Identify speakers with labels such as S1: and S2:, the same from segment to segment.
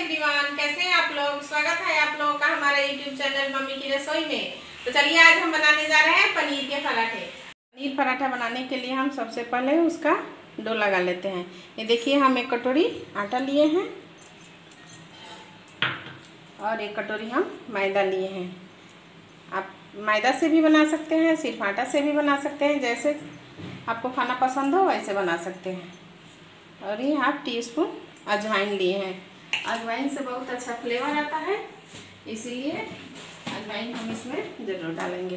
S1: Everyone, कैसे हैं आप लोग। स्वागत है आप लोगों का हमारे यूट्यूब चैनल मम्मी की रसोई में। तो चलिए आज हम बनाने जा रहे हैं पनीर के पराठे। पनीर पराठा बनाने के लिए हम सबसे पहले उसका डो लगा लेते हैं। ये देखिए, हम 1 कटोरी आटा लिए हैं और 1 कटोरी हम मैदा लिए हैं। आप मैदा से भी बना सकते हैं, सिर्फ आटा से भी बना सकते हैं, जैसे आपको खाना पसंद हो वैसे बना सकते हैं। और ये 1/2 टीस्पून अजवाइन लिए हैं। अजवाइन से बहुत अच्छा फ्लेवर आता है, इसीलिए अजवाइन हम इसमें ज़रूर डालेंगे।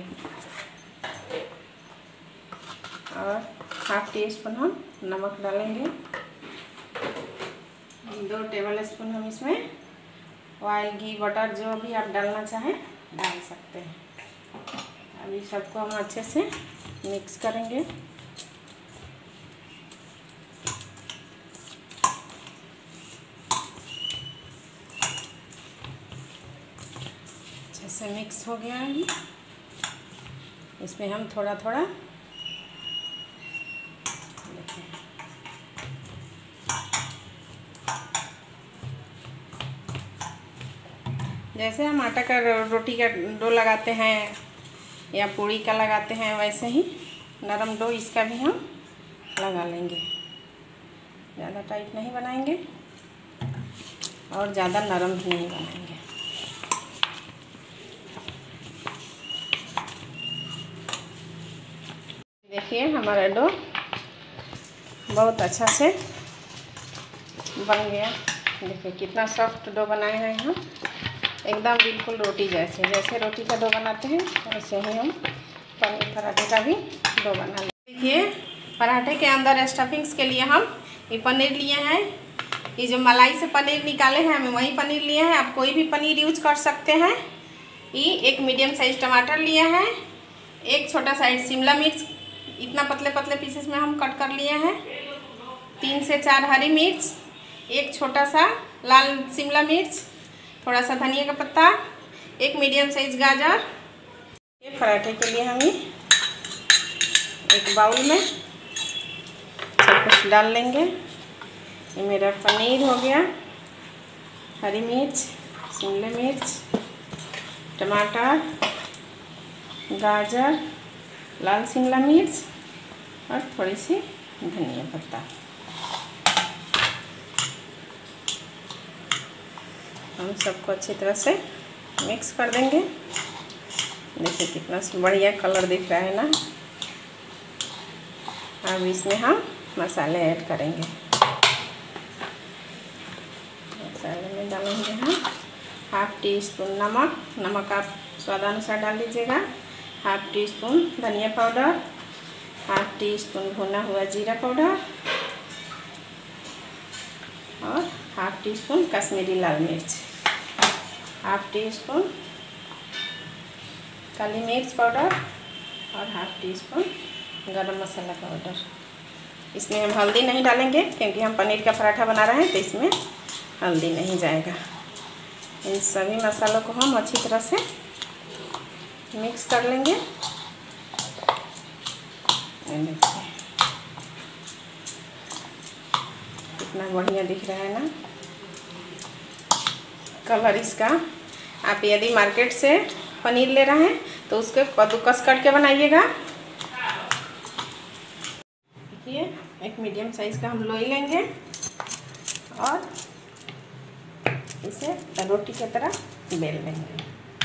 S1: और 1/2 टीस्पून हम नमक डालेंगे। 2 टेबल स्पून हम इसमें ऑयल, घी, बटर जो भी आप डालना चाहें डाल सकते हैं। अभी सबको हम अच्छे से मिक्स करेंगे। अच्छे से मिक्स हो गया है। इसमें हम थोड़ा थोड़ा जैसे हम आटा का रोटी का डो लगाते हैं या पूड़ी का लगाते हैं, वैसे ही नरम डो इसका भी हम लगा लेंगे। ज़्यादा टाइट नहीं बनाएंगे और ज़्यादा नरम भी नहीं बनाएंगे। देखिए, हमारा डो बहुत अच्छा से बन गया। देखिए कितना सॉफ्ट डो बनाए हैं हम, एकदम बिल्कुल रोटी जैसे। जैसे रोटी का डो बनाते हैं वैसे ही हम पनीर पराठे का भी डो बना लेंगे। देखिए, पराठे के अंदर स्टफिंग्स के लिए हम ये पनीर लिए हैं। ये जो मलाई से पनीर निकाले हैं, हमें वही पनीर लिए हैं। आप कोई भी पनीर यूज कर सकते हैं। ये 1 मीडियम साइज टमाटर लिए हैं। 1 छोटा साइज शिमला मिर्च, इतना पतले पतले पीसेस में हम कट कर लिए हैं। 3 से 4 हरी मिर्च, 1 छोटा सा लाल शिमला मिर्च, थोड़ा सा धनिया का पत्ता, 1 मीडियम साइज गाजर। ये पराठे के लिए हम एक बाउल में सब कुछ डाल लेंगे। ये मेरा पनीर हो गया, हरी मिर्च, शिमला मिर्च, टमाटर, गाजर, लाल शिमला मिर्च और थोड़ी सी धनिया पत्ता। हम सबको अच्छी तरह से मिक्स कर देंगे। देखिए कितना बढ़िया कलर दिख रहा है ना। अब इसमें हम मसाले ऐड करेंगे। मसाले में डालेंगे हम 1/2 टीस्पून नमक। नमक आप स्वादानुसार डाल लीजिएगा। 1/2 टीस्पून धनिया पाउडर, 1/2 टीस्पून भुना हुआ जीरा पाउडर और 1/2 टीस्पून कश्मीरी लाल मिर्च, 1/2 टीस्पून काली मिर्च पाउडर और 1/2 टीस्पून गरम मसाला पाउडर। इसमें हम हल्दी नहीं डालेंगे क्योंकि हम पनीर का पराठा बना रहे हैं, तो इसमें हल्दी नहीं जाएगा। इन सभी मसालों को हम अच्छी तरह से मिक्स कर लेंगे। कितना बढ़िया दिख रहा है ना कलर इसका। आप यदि मार्केट से पनीर ले रहे हैं तो उसके कद्दूकस करके बनाइएगा। देखिए, 1 मीडियम साइज का हम लोई लेंगे और इसे रोटी की तरह बेल लेंगे।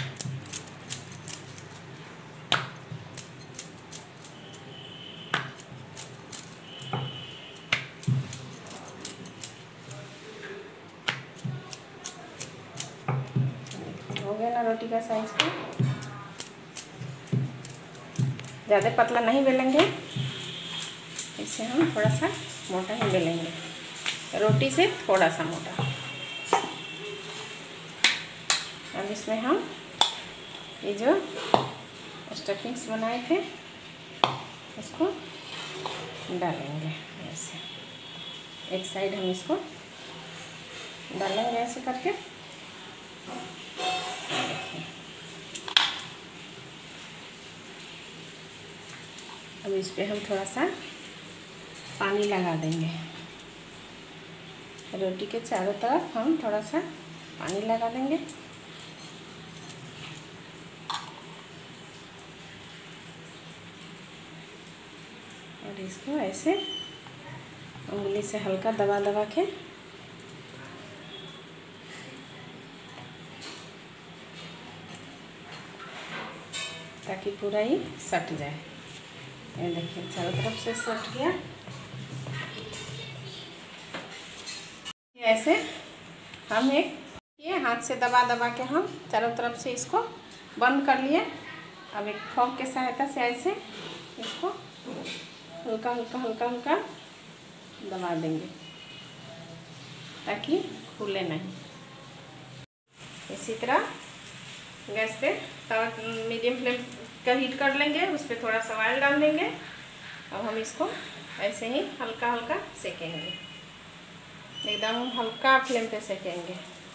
S1: हो गया ना रोटी का साइज का। ज़्यादा पतला नहीं बेलेंगे, इसे हम थोड़ा सा मोटा ही बेलेंगे, रोटी से थोड़ा सा मोटा। अब इसमें हम ये जो स्टफिंग्स बनाए थे उसको डालेंगे। ऐसे एक साइड हम इसको डालेंगे ऐसे करके। अब इस पर हम थोड़ा सा पानी लगा देंगे। रोटी के चारों तरफ हम थोड़ा सा पानी लगा देंगे। और इसको ऐसे उंगली से हल्का दबा दबा के ताकि पूरा ही सट जाए। ये देखिए चारों तरफ से सट गया। ऐसे हम ये हाथ से दबा दबा के हम चारों तरफ से इसको बंद कर लिए। अब एक फोक के सहायता से ऐसे इसको हल्का हल्का हल्का हल्का दबा देंगे ताकि खुले नहीं। इसी तरह गैस पे तवा मीडियम फ्लेम का हीट कर लेंगे, उस पर थोड़ा सा ऑयल डाल देंगे। अब हम इसको ऐसे ही हल्का हल्का सेकेंगे, एकदम हल्का फ्लेम पे सेकेंगे।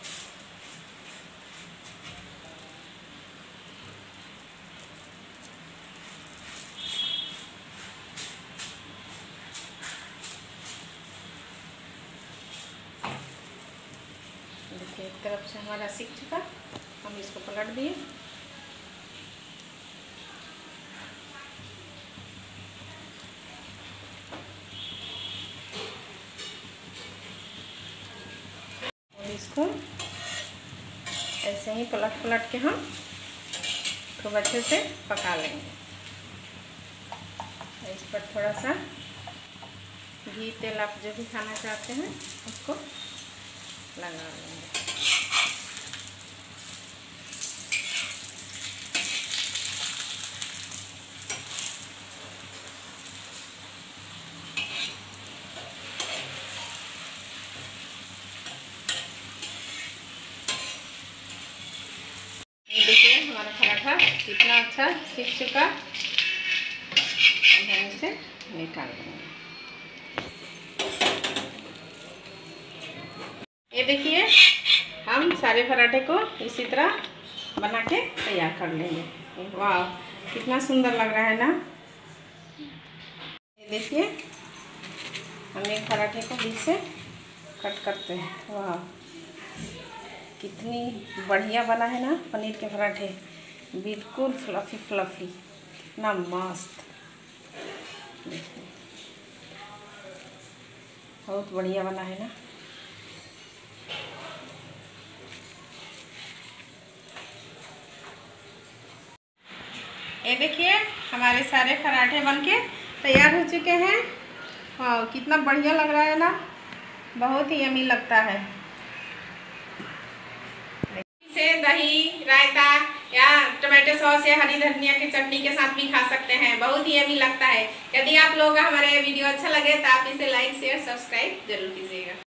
S1: देखिए एक तरफ से हमारा सीख चुका, हम इसको पलट दिए। और इसको ऐसे ही पलट पलट के हम खूब अच्छे से पका लेंगे। इस पर थोड़ा सा घी तेल आप जो भी खाना चाहते हैं उसको लगा लेंगे। ये देखिए हमारा पराठा कितना अच्छा सीख चुका। अब हम इसे निकाल देंगे। ये देखिए हम सारे पराठे को इसी तरह बना के तैयार कर लेंगे। वाह कितना सुंदर लग रहा है ना। ये देखिए हम एक पराठे को बीच से कट करते हैं। वाह कितनी बढ़िया बना है ना पनीर के पराठे, बिल्कुल फ्लफी फ्लफी, इतना मस्त। देखिए बहुत बढ़िया बना है ना। ये देखिए हमारे सारे पराठे बनके तैयार हो चुके हैं। वाह कितना बढ़िया लग रहा है ना, बहुत ही यम्मी लगता है। इसे दही रायता या टमाटो सॉस या हरी धनिया की चटनी के साथ भी खा सकते हैं, बहुत ही यम्मी लगता है। यदि आप लोग हमारे वीडियो अच्छा लगे तो आप इसे लाइक शेयर सब्सक्राइब जरूर कीजिएगा।